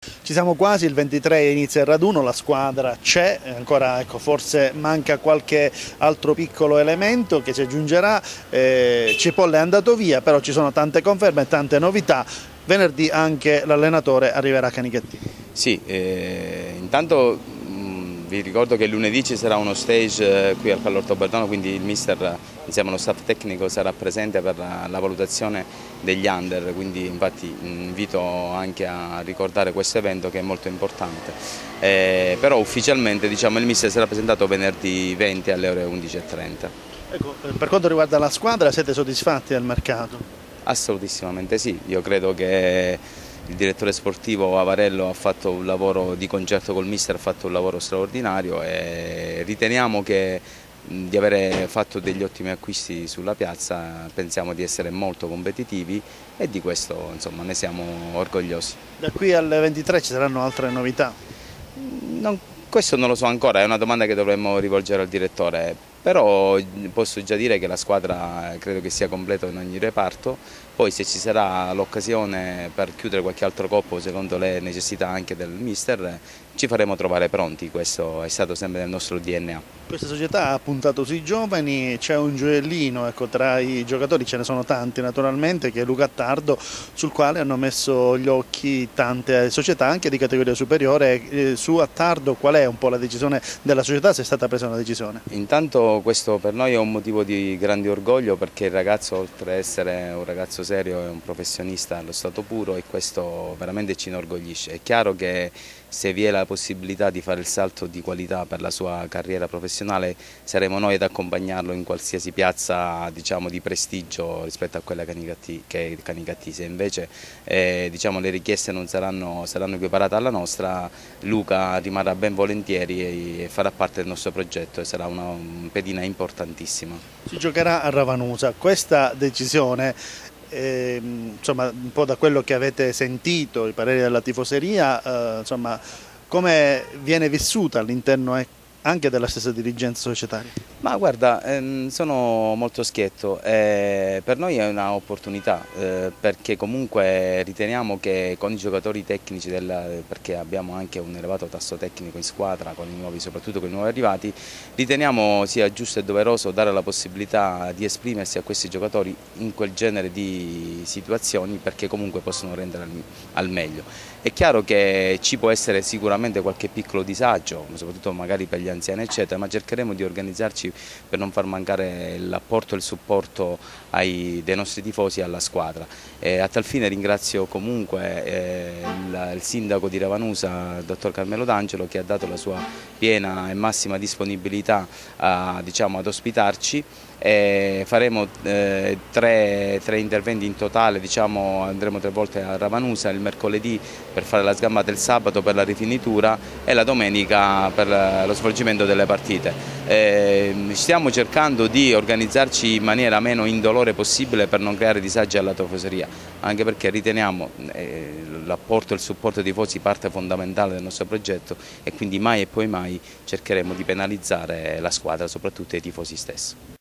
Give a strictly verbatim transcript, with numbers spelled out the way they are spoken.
Ci siamo quasi, il ventitré inizia il raduno, la squadra c'è, ancora ecco, forse manca qualche altro piccolo elemento che si aggiungerà, eh, Cipolla è andato via, però ci sono tante conferme e tante novità, venerdì anche l'allenatore arriverà a Canicattì. Sì, eh, intanto mh, vi ricordo che lunedì ci sarà uno stage eh, qui al Callorto Bardano, quindi il mister insieme allo staff tecnico sarà presente per la, la valutazione degli under, quindi infatti invito anche a ricordare questo evento che è molto importante. Eh, però ufficialmente diciamo, il mister sarà presentato venerdì venti alle ore undici e trenta. Ecco, per quanto riguarda la squadra, siete soddisfatti del mercato? Assolutissimamente sì, io credo che il direttore sportivo Avarello ha fatto un lavoro di concerto col mister, ha fatto un lavoro straordinario e riteniamo che di avere fatto degli ottimi acquisti sulla piazza, pensiamo di essere molto competitivi e di questo insomma, ne siamo orgogliosi. Da qui al ventitré ci saranno altre novità? Non, questo non lo so ancora, è una domanda che dovremmo rivolgere al direttore, però posso già dire che la squadra credo che sia completa in ogni reparto, poi se ci sarà l'occasione per chiudere qualche altro coppo secondo le necessità anche del mister ci faremo trovare pronti, questo è stato sempre nel nostro D N A. Questa società ha puntato sui giovani, c'è un gioiellino, ecco, tra i giocatori ce ne sono tanti naturalmente, che è Luca Attardo, sul quale hanno messo gli occhi tante società anche di categoria superiore. Eh, su Attardo qual è un po' la decisione della società, se è stata presa una decisione? Intanto questo per noi è un motivo di grande orgoglio perché il ragazzo oltre ad essere un ragazzo serio è un professionista allo stato puro e questo veramente ci inorgoglisce. È chiaro che se vi è la possibilità di fare il salto di qualità per la sua carriera professionale saremo noi ad accompagnarlo in qualsiasi piazza diciamo, di prestigio rispetto a quella Canicattì, che è Canicattì. Se invece eh, diciamo, le richieste non saranno, saranno equiparate alla nostra, Luca rimarrà ben volentieri e farà parte del nostro progetto e sarà una un pedina importantissima. Si giocherà a Ravanusa, questa decisione Eh, insomma, un po' da quello che avete sentito, i pareri della tifoseria, eh, insomma, come viene vissuta all'interno anche della stessa dirigenza societaria? Ma guarda, ehm, sono molto schietto, eh, per noi è un'opportunità eh, perché comunque riteniamo che con i giocatori tecnici, del, perché abbiamo anche un elevato tasso tecnico in squadra, con i nuovi, soprattutto con i nuovi arrivati, riteniamo sia giusto e doveroso dare la possibilità di esprimersi a questi giocatori in quel genere di situazioni perché comunque possono rendere al, al meglio. È chiaro che ci può essere sicuramente qualche piccolo disagio, soprattutto magari per gli anziani eccetera, ma cercheremo di organizzarci per non far mancare l'apporto e il supporto ai, dei nostri tifosi alla squadra. E a tal fine ringrazio comunque eh, il, il sindaco di Ravanusa, il dottor Carmelo D'Angelo, che ha dato la sua piena e massima disponibilità a, diciamo, ad ospitarci. E faremo eh, tre, tre interventi in totale, diciamo, andremo tre volte a Ravanusa, il mercoledì per fare la sgambata, il sabato per la rifinitura e la domenica per lo svolgimento delle partite. Eh, stiamo cercando di organizzarci in maniera meno indolore possibile per non creare disagi alla tifoseria, anche perché riteniamo eh, l'apporto e il supporto dei tifosi parte fondamentale del nostro progetto e quindi mai e poi mai cercheremo di penalizzare la squadra, soprattutto i tifosi stessi.